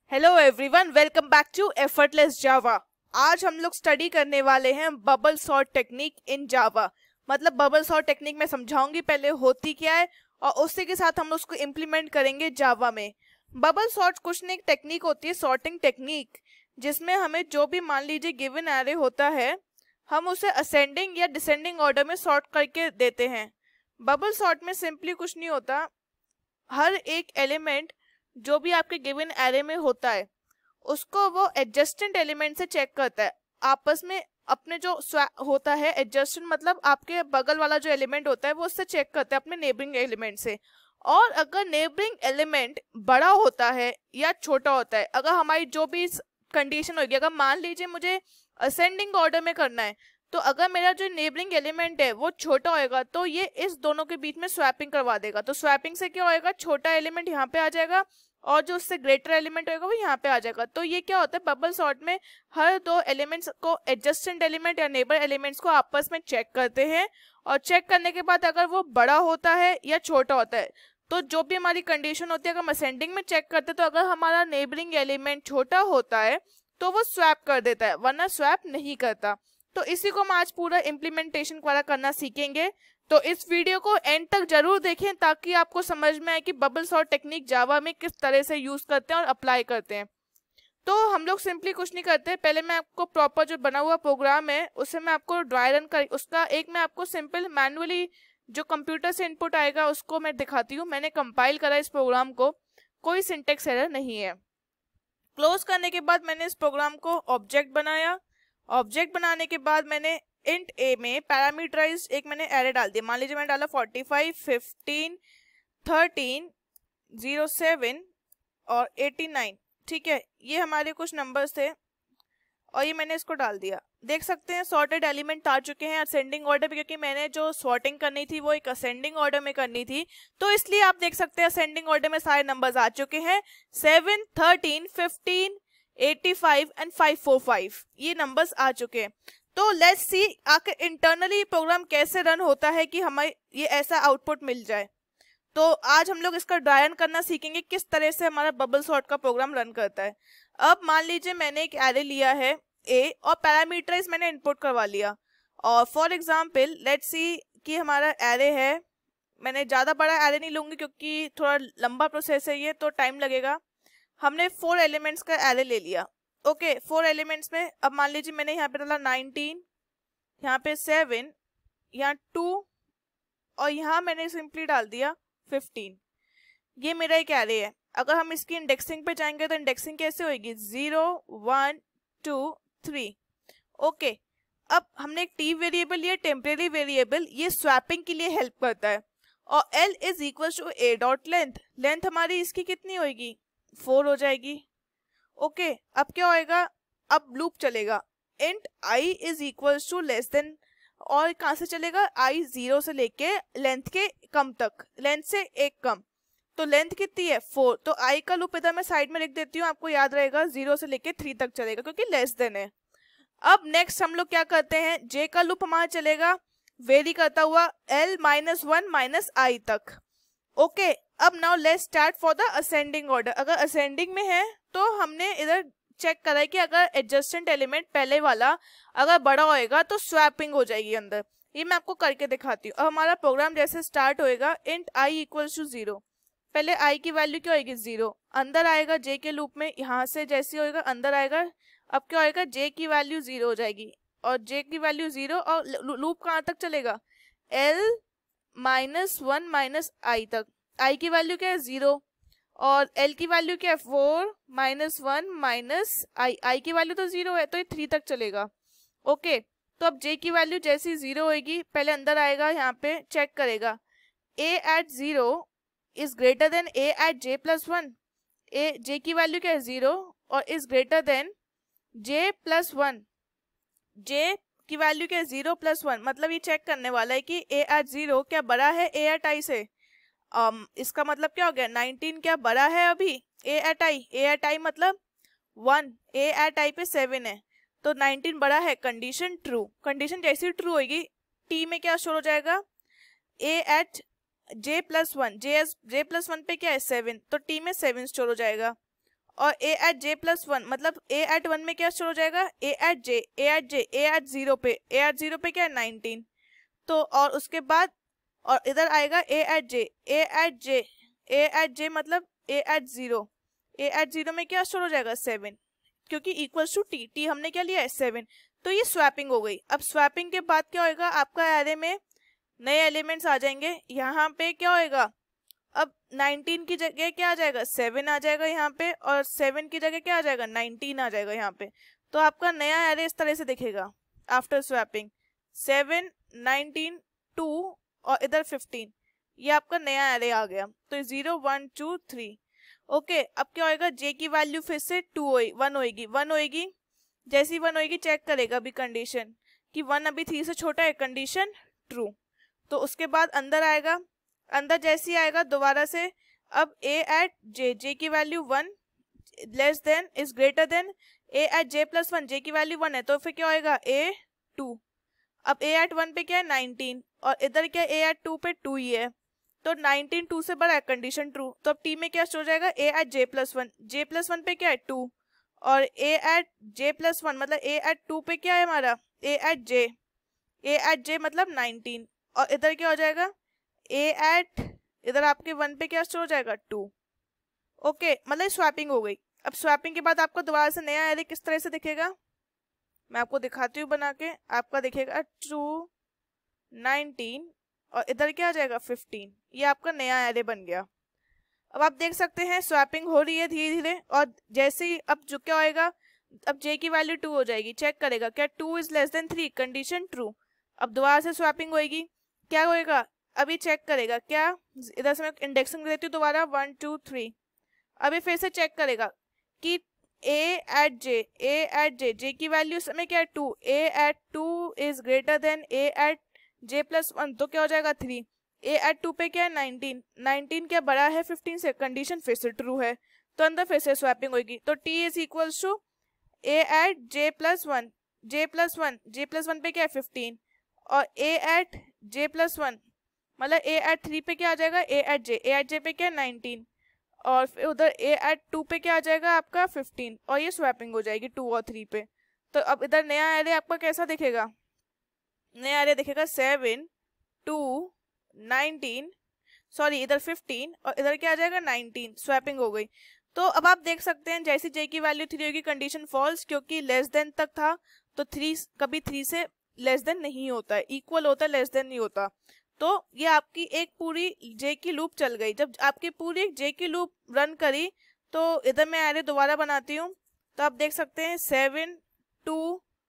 Hello everyone, welcome back to effortless Java. आज हम लोग स्टडी करने वाले हैं bubble sort technique in Java. मतलब बबल सॉर्ट टेक्निक मैं समझाऊंगी पहले होती क्या है और उसी के साथ हम उसको इम्प्लीमेंट करेंगे जावा में। बबल सॉर्ट कुछ नहीं, एक टेक्निक होती है, सॉर्टिंग टेक्निक, जिसमें हमें जो भी मान लीजिए गिवन एरे होता है हम उसे असेंडिंग या डिसेंडिंग ऑर्डर में सॉर्ट करके देते हैं। बबल सॉर्ट में सिंपली कुछ नहीं होता, हर एक एलिमेंट जो भी आपके गिवन एरे में होता है उसको वो एडजस्टेंट एलिमेंट से चेक करता है आपस में। अपने जो होता है एडजस्टेंट मतलब आपके बगल वाला जो एलिमेंट होता है वो उससे चेक करता है अपने नेबरिंग एलिमेंट से। और अगर नेबरिंग एलिमेंट बड़ा होता है या छोटा होता है, अगर हमारी जो भी कंडीशन होगी, अगर मान लीजिए मुझे असेंडिंग ऑर्डर में करना है तो अगर मेरा जो नेबरिंग एलिमेंट है वो छोटा होएगा तो ये इस दोनों के बीच में स्वैपिंग करवा देगा। तो स्वैपिंग से क्या होएगा, छोटा एलिमेंट यहाँ पे आ जाएगा और जो उससे ग्रेटर एलिमेंट होएगा वो यहाँ पे आ जाएगा। तो ये क्या होता है, बबल सॉर्ट में हर दो एलिमेंट्स को एडजस्टेंट एलिमेंट या नेबर एलिमेंट्स को आपस में चेक करते हैं और चेक करने के बाद अगर वो बड़ा होता है या छोटा होता है तो जो भी हमारी कंडीशन होती है, अगर हम असेंडिंग में चेक करते हैं तो अगर हमारा नेबरिंग एलिमेंट छोटा होता है तो वो स्वैप कर देता है, वरना स्वैप नहीं करता। तो इसी को हम आज पूरा इम्प्लीमेंटेशन वाला करना सीखेंगे। तो इस वीडियो को एंड तक जरूर देखें ताकि आपको समझ में आए कि बबल सॉर्ट टेक्निक जावा में किस तरह से यूज करते हैं और अप्लाई करते हैं। तो हम लोग सिंपली कुछ नहीं करते, पहले मैं आपको प्रॉपर जो बना हुआ प्रोग्राम है उसे मैं आपको ड्राई रन कर उसका एक मैं आपको सिंपल मैनुअली जो कंप्यूटर से इनपुट आएगा उसको मैं दिखाती हूँ। मैंने कंपाइल करा इस प्रोग्राम को, कोई सिंटेक्स एरर नहीं है। क्लोज करने के बाद मैंने इस प्रोग्राम को ऑब्जेक्ट बनाया। ऑब्जेक्ट बनाने के बाद मैंने इंट ए में पैरामीटराइज्ड एक मैंने एरे डाल दिया। मान लीजिए मैंने डाला 45, 15, 13, 07 और 89। ठीक है, ये हमारे कुछ नंबर्स थे और ये मैंने इसको डाल दिया। देख सकते हैं सॉर्टेड एलिमेंट आ चुके हैं असेंडिंग ऑर्डर में, क्योंकि मैंने जो सॉर्टिंग करनी थी वो एक असेंडिंग ऑर्डर में करनी थी, तो इसलिए आप देख सकते हैं असेंडिंग ऑर्डर में सारे नंबर्स आ चुके हैं। 7, 13, 15, 85 एंड 545 ये नंबर्स आ चुके हैं। तो लेट्स सी आखिर इंटरनली प्रोग्राम कैसे रन होता है कि हमें ये ऐसा आउटपुट मिल जाए। तो आज हम लोग इसका ड्राई रन करना सीखेंगे किस तरह से हमारा बबल सॉर्ट का प्रोग्राम रन करता है। अब मान लीजिए मैंने एक एरे लिया है ए और पैरामीटराइज मैंने इनपुट करवा लिया। और फॉर एग्जांपल लेट्स सी कि हमारा एरे है, मैंने ज़्यादा बड़ा एरे नहीं लूँगी क्योंकि थोड़ा लंबा प्रोसेस है ये, तो टाइम लगेगा। हमने 4 एलिमेंट्स का एरे ले लिया। ओके, 4 एलिमेंट्स में अब मान लीजिए मैंने यहाँ पे डाला 19, यहाँ पे 7, यहाँ 2 और यहाँ मैंने सिंपली डाल दिया 15। ये मेरा एक एरे है। अगर हम इसकी इंडेक्सिंग पे जाएंगे तो इंडेक्सिंग कैसे होगी, 0, 1, 2, 3। ओके, अब हमने एक टी वेरिएबल लिया, टेम्परेरी वेरिएबल, ये स्वैपिंग के लिए हेल्प करता है। और l is equal to a dot length, length हमारी इसकी कितनी होगी, 4 हो जाएगी। ओके, अब क्या होएगा, अब लूप चलेगा, int i is equal to less than, और कहाँ से चलेगा, i 0 से लेके लेंथ के कम तक, लेंथ से एक कम, तो लेंथ कितनी है 4। तो i का लूप इधर मैं साइड में लिख देती हूँ, आपको याद रहेगा 0 से लेके 3 तक चलेगा क्योंकि लेस देन है। अब नेक्स्ट हम लोग क्या करते हैं, j का लूप हमारा चलेगा वेरी करता हुआ l-1 -i तक। ओके, अब now let's start for the ascending order. अगर असेंडिंग में है तो हमने इधर चेक करा है कि अगर एडजस्टेंट एलिमेंट पहले वाला अगर बड़ा होएगा तो स्वैपिंग हो जाएगी अंदर। ये मैं आपको करके दिखाती हूँ। अब हमारा प्रोग्राम जैसे स्टार्ट होएगा, इंट i इक्वल्स टू 0, पहले i की वैल्यू क्या होगी 0, अंदर आएगा j के लूप में, यहाँ से जैसे होएगा अंदर आएगा। अब क्या होएगा, j की वैल्यू 0 हो जाएगी और j की वैल्यू 0 और लूप कहाँ तक चलेगा, l-1 -i तक। i की वैल्यू क्या है 0 और l की वैल्यू क्या है 4 -1 -i, i की वैल्यू तो 0 है तो ये 3 तक चलेगा। ओके, तो अब j की वैल्यू जैसी 0 होगी, पहले अंदर आएगा, यहाँ पे चेक करेगा a at 0 is greater than a at j + 1। j की वैल्यू क्या है 0 और is greater than j + 1। j की वैल्यू क्या है 0 + 1, मतलब ये चेक करने वाला है कि a at 0 क्या बड़ा है a at i से। इसका मतलब क्या हो गया, 19 क्या बड़ा है अभी a at i मतलब 1, a at i पे 7 है तो 19 बड़ा है, कंडीशन ट्रू। कंडीशन जैसी ट्रू होगी t में क्या शो हो जाएगा, a at j + 1, j + 1 पे क्या है 7, तो t में 7 स्टोर हो जाएगा। और a at j plus one, मतलब ए एट वन में क्या स्टोर हो जाएगा, a at j, a at j, a at zero पे, ए एट जीरो पे क्या है 19। तो और उसके बाद और इधर आएगा a at j, a at j, a at j मतलब a at zero, a at zero में क्या स्टोर हो जाएगा 7, क्योंकि इक्वल्स टू टी, टी हमने क्या लिया है 7। तो ये स्वैपिंग हो गई। अब स्वैपिंग के बाद क्या होएगा, आपका एरे में नए एलिमेंट्स आ जाएंगे। यहाँ पे क्या होएगा, अब 19 की जगह क्या आ जाएगा 7 आ जाएगा यहाँ पे, और 7 की जगह क्या आ जाएगा 19 आ जाएगा यहाँ पे। तो आपका नया एरे इस तरह से दिखेगा आफ्टर स्वैपिंग, 7 19 2 और इधर 15, ये आपका नया एरे आ गया। तो 0 1 2 3। ओके, अब क्या होएगा, जे की वैल्यू फिर से 1 होएगी, 1 होएगी। जैसी 1 होएगी चेक करेगा अभी कंडीशन कि 1 अभी 3 से छोटा है, कंडीशन ट्रू। तो उसके बाद अंदर आएगा, अंदर जैसी आएगा दोबारा से, अब ए एट जे, जे की value 1 less than is greater than a at j plus 1, j की वैल्यू 1 है तो फिर क्या होएगा ए 2। अब ए एट 1 पे क्या है 19 और इधर क्या है ए एट 2 पे 2 ही है, तो 19 2 से बड़ा है, कंडीशन ट्रू। तो अब टी में क्या स्टोर हो जाएगा, a at j plus 1, j plus 1 पे क्या है 2 और ए एट जे प्लस 1 मतलब ए एट 2 पे क्या है हमारा ए at j, a at j मतलब 19 और इधर क्या हो जाएगा ए एट, इधर आपके 1 पे क्या स्टोर हो जाएगा 2। ओके, मतलब स्वैपिंग हो गई। अब स्वैपिंग के बाद आपको दोबारा से नया एरे किस तरह से दिखेगा, मैं आपको दिखाती हूँ बना के। आपका दिखेगा 2 19 और इधर क्या आ जाएगा 15, ये आपका नया एरे बन गया। अब आप देख सकते हैं स्वैपिंग हो रही है धीरे धीरे, और जैसे ही अब जो क्या होएगा, अब जे की वैल्यू 2 हो जाएगी, चेक करेगा क्या 2 is less than 3, condition true. अब दोबारा से स्वैपिंग होएगी, क्या होएगा अभी चेक करेगा क्या, इधर से मैं इंडेक्सिंग देती हूँ दोबारा 1 2 3। अभी फिर से चेक करेगा कि ए at j, a at j, j की वैल्यू समय क्या है 2, a at 2 is greater than a at j plus 1, तो क्या हो जाएगा 3। ए एट 2 पे क्या है 19, 19 क्या बड़ा है 15 से, कंडीशन फिर से ट्रू है, तो अंदर फिर से स्वैपिंग होगी। तो t is equals to a at j plus 1, j plus 1, j plus 1 पे क्या है 15 और ए एट जे प्लस 1 मतलब ए एट 3 पे क्या आ जाएगा ए एट जे पे क्या है 19 और फिर उधर ए एट 2 पे क्या आ जाएगा आपका 15 और ये स्वैपिंग हो जाएगी 2 और 3 पे। तो अब इधर नया एरे आपका कैसा दिखेगा, नया एरे दिखेगा 7 2 19, सॉरी इधर 15 और इधर क्या आ जाएगा 19, स्वैपिंग हो गई। तो अब आप देख सकते हैं जैसी जे की वैल्यू 3 होगी कंडीशन फॉल्स, क्योंकि लेस देन तक था तो 3 कभी 3 से लेस देन नहीं होता है, इक्वल होता है, लेस देन नहीं होता। तो ये आपकी एक पूरी जे की लूप चल गई। जब आपकी पूरी एक जे की लूप रन करी तो इधर मैं एरे दोबारा बनाती हूँ, तो आप देख सकते हैं 7 2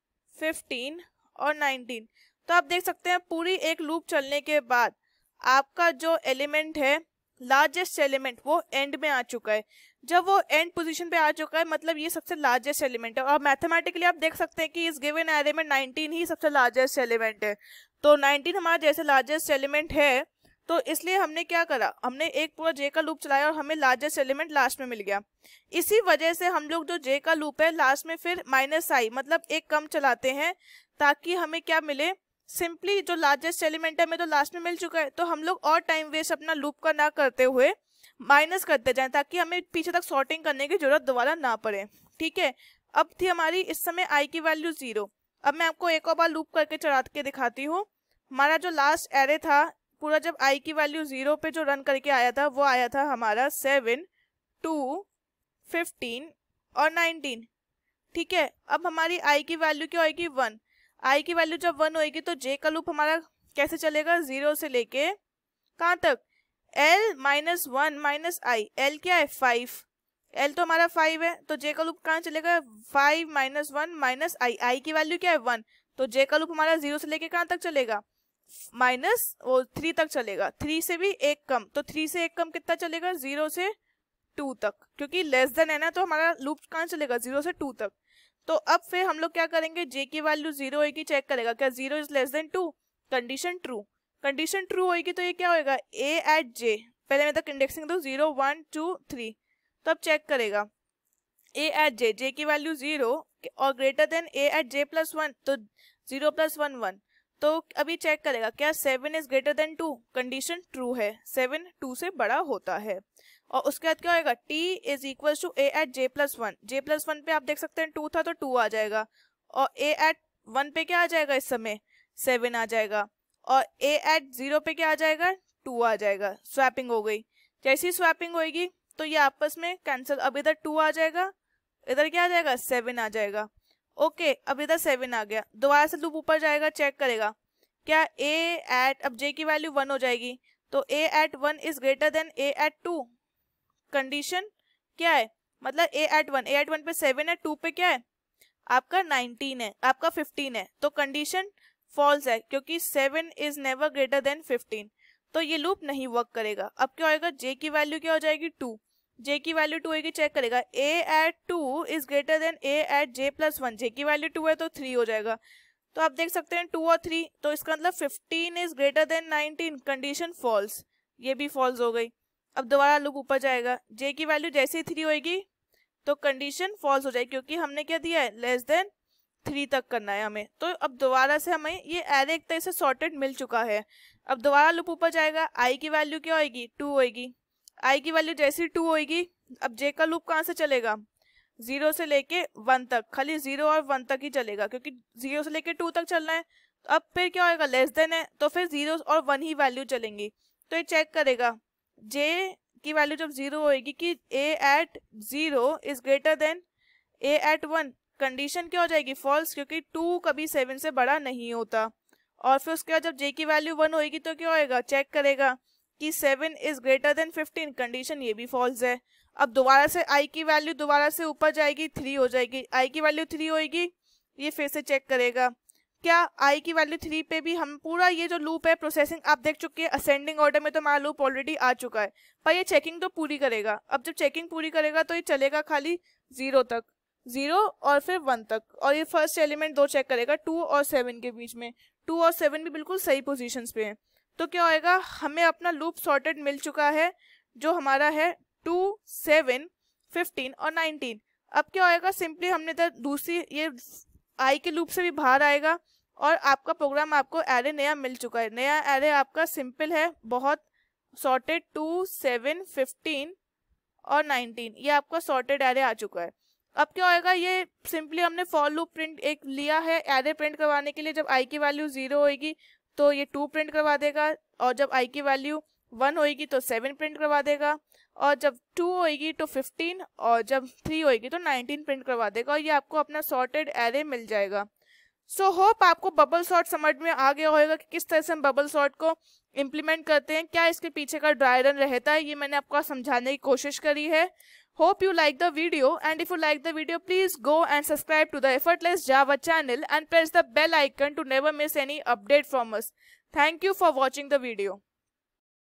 15 और 19। तो आप देख सकते हैं पूरी एक लूप चलने के बाद आपका जो एलिमेंट है लार्जेस्ट एलिमेंट वो एंड में आ चुका है। जब वो एंड पोजीशन पे आ चुका है मतलब ये सबसे लार्जेस्ट एलिमेंट है, और मैथमेटिकली आप देख सकते हैं कि इस गिवन एरे में 19 ही सबसे लार्जेस्ट एलिमेंट है। तो 19 हमारा जैसे लार्जेस्ट एलिमेंट है तो इसलिए हमने क्या करा, हमने एक पूरा जे का लूप चलाया और हमें लार्जेस्ट एलिमेंट लास्ट में मिल गया। इसी वजह से हम लोग जो जे का लूप है लास्ट में फिर माइनस आई मतलब एक कम चलाते हैं, ताकि हमें क्या मिले, सिंपली जो लार्जेस्ट एलिमेंट है हमें तो लास्ट में मिल चुका है, तो हम लोग और टाइम वेस्ट अपना लूप का ना करते हुए माइनस करते जाएं, ताकि हमें पीछे तक सॉर्टिंग करने की जरूरत दोबारा ना पड़े। ठीक है, अब थी हमारी इस समय आई की वैल्यू 0। अब मैं आपको एक और बार लूप करके चढ़ा के दिखाती हूँ। हमारा जो लास्ट एरे था पूरा, जब आई की वैल्यू 0 पे जो रन करके आया था वो आया था हमारा 7 2 15 और 19। ठीक है, अब हमारी आई की वैल्यू क्या होगी 1। आई की वैल्यू जब 1 होगी तो जे का लूप हमारा कैसे चलेगा, 0 से लेके कहाँ तक, l minus 1 minus i, l क्या है 5, l तो हमारा 5 है, तो जे का लूप कहाँ चलेगा 5 माइनस 1 माइनस आई, आई की वैल्यू क्या है 1, तो जे का लूप हमारा 0 से लेके कहाँ तक चलेगा माइनस 3 तक चलेगा, 3 से भी एक कम, तो 3 से एक कम कितना चलेगा 0 से 2 तक, क्योंकि लेस देन है ना तो हमारा लूप कहाँ चलेगा 0 से 2 तक। तो अब फिर हम लोग क्या करेंगे, जे की वैल्यू 0 होगी, चेक करेगा क्या 0 is less than 2, condition true. Condition true होगी तो ये क्या होएगा ए एट जे, पहले मैं तक इंडेक्सिंग दो 0 1 2 3, तो अब चेक करेगा ए एट जे, जे की वैल्यू 0 और greater than a at j plus 1, तो 0 प्लस 1 1, तो अभी चेक करेगा क्या 7 is greater than 2, condition true है, 7 2 से बड़ा होता है। और उसके बाद क्या होएगा, t is equal to a at j+1। j+1 पे आप देख सकते हैं 2 था तो 2 आ जाएगा, और a एट 1 पे क्या आ जाएगा, इस समय 7 आ जाएगा, और a एट 0 पे क्या आ जाएगा, 2 आ जाएगा। स्वैपिंग हो गई। जैसी स्वैपिंग होएगी तो ये आपस में कैंसिल, अब इधर 2 आ जाएगा, इधर क्या आ जाएगा, 7 आ जाएगा। ओके, अब इधर 7 आ गया, दोबारा से लूप ऊपर जाएगा, चेक करेगा क्या a एट, अब j की वैल्यू 1 हो जाएगी, तो a at 1 is greater than a at 2। Condition क्या है, मतलब a एट 1 पे 7 है, 2 पे क्या है आपका 19 है, आपका 15 है, तो कंडीशन फॉल्स है क्योंकि 7 इज नेवर ग्रेटर देन 15, तो ये लूप नहीं वर्क करेगा। अब क्या होएगा, j की वैल्यू क्या हो जाएगी, 2, j की वैल्यू 2 होगी, चेक करेगा a at 2 is greater than a at j+1, j की वैल्यू 2 है तो 3 हो जाएगा। तो आप देख सकते हैं 2 और 3, तो इसका मतलब 15 is greater than 19, condition false, ये भी फॉल्स हो गई। अब दोबारा लूप ऊपर जाएगा, j की वैल्यू जैसे ही 3 होएगी तो कंडीशन फॉल्स हो जाएगी क्योंकि हमने क्या दिया है, लेस देन 3 तक करना है हमें। तो अब दोबारा से हमें ये एरे एक तरह से सॉर्टेड मिल चुका है। अब दोबारा लूप ऊपर जाएगा, i की वैल्यू क्या होएगी, 2 होएगी, i की वैल्यू जैसे ही 2 होएगी, अब j का लूप कहाँ से चलेगा, 0 से लेके 1 तक, खाली 0 और 1 तक ही चलेगा क्योंकि 0 से लेके 2 तक चलना है। तो अब फिर क्या होएगा, लेस देन है तो फिर 0 और 1 ही वैल्यू चलेंगी। तो ये चेक करेगा j की वैल्यू जब 0 होएगी कि a at 0 is greater than a at 1, condition क्या हो जाएगी, फॉल्स, क्योंकि 2 कभी 7 से बड़ा नहीं होता। और फिर उसके बाद जब j की वैल्यू 1 होएगी तो क्या होएगा, चेक करेगा कि 7 इज ग्रेटर देन 15, कंडीशन ये भी फॉल्स है। अब दोबारा से i की वैल्यू दोबारा से ऊपर जाएगी, 3 हो जाएगी, i की वैल्यू 3 होएगी, ये फिर से चेक करेगा क्या i की वैल्यू 3 पे भी हम पूरा ये जो लूप है प्रोसेसिंग आप देख चुके हैं, असेंडिंग ऑर्डर में तो हमारा लूप ऑलरेडी आ चुका है, पर ये चेकिंग तो पूरी करेगा। अब जब चेकिंग पूरी करेगा तो ये चलेगा खाली 0 तक, 0 और फिर 1 तक, और ये फर्स्ट एलिमेंट 2 चेक करेगा 2 और 7 के बीच में, 2 और 7 भी बिल्कुल सही पोजीशंस पे हैं। तो क्या होएगा, हमें अपना लूप सॉर्टेड मिल चुका है जो हमारा है 2, 7, 15 और 19। अब क्या होएगा, सिंपली हमने तो दूसरी ये i के लूप से भी बाहर आएगा और आपका प्रोग्राम आपको एरे नया मिल चुका है। नया एरे आपका सिंपल है बहुत, सॉर्टेड 2, 7, 15 और 19, ये आपका सॉर्टेड एरे आ चुका है। अब क्या होएगा, ये सिंपली हमने फॉर लूप प्रिंट एक लिया है एरे प्रिंट करवाने के लिए। जब i की वैल्यू 0 होएगी तो ये 2 प्रिंट करवा देगा, और जब i की वैल्यू 1 होएगी तो 7 प्रिंट करवा देगा, और जब 2 होएगी तो 15, और जब 3 होएगी तो 19 प्रिंट करवा देगा, और ये आपको अपना सॉर्टेड एरे मिल जाएगा। सो होप आपको बबल सॉर्ट समझ में आ गया होगा कि किस तरह से हम बबल सॉर्ट को इम्प्लीमेंट करते हैं, क्या इसके पीछे का ड्राई रन रहता है, ये मैंने आपको समझाने की कोशिश करी है। Hope you like the video, and if you like the video, please go and subscribe to the Effortless Java channel and press the bell icon to never miss any update from us. Thank you for watching the video.